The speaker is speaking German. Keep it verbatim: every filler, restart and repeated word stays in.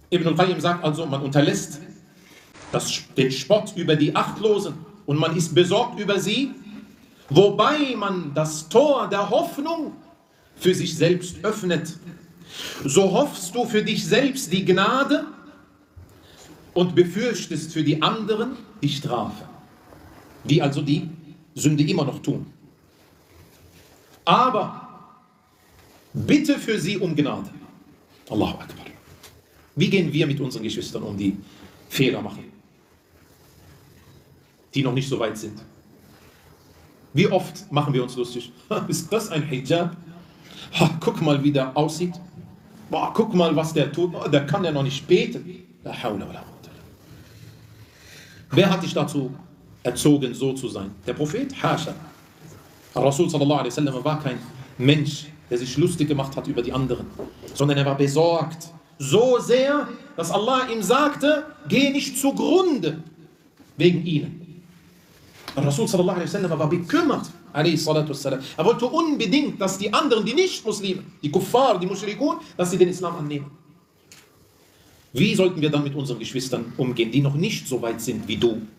Ibn al-Qayyim sagt also, man unterlässt das, den Spott über die Achtlosen und man ist besorgt über sie, wobei man das Tor der Hoffnung für sich selbst öffnet. So hoffst du für dich selbst die Gnade und befürchtest für die anderen die Strafe, die also die Sünde immer noch tun. Aber bitte für sie um Gnade. Allahu Akbar. Wie gehen wir mit unseren Geschwistern um, die Fehler machen, die noch nicht so weit sind? Wie oft machen wir uns lustig? Ist das ein Hijab? Ha, guck mal, wie der aussieht. Boah, guck mal, was der tut. Oh, der kann ja noch nicht beten. La hawla wa la quwwata. Wer hat dich dazu erzogen, so zu sein? Der Prophet? Hascha. Rasul sallallahu alaihi wasallam war kein Mensch, der sich lustig gemacht hat über die anderen, sondern er war besorgt. So sehr, dass Allah ihm sagte, geh nicht zugrunde wegen ihnen. Rasul sallallahu alaihi wasallam war bekümmert. Er wollte unbedingt, dass die anderen, die Nicht-Muslime, die Kuffar, die Mushrikun, dass sie den Islam annehmen. Wie sollten wir dann mit unseren Geschwistern umgehen, die noch nicht so weit sind wie du?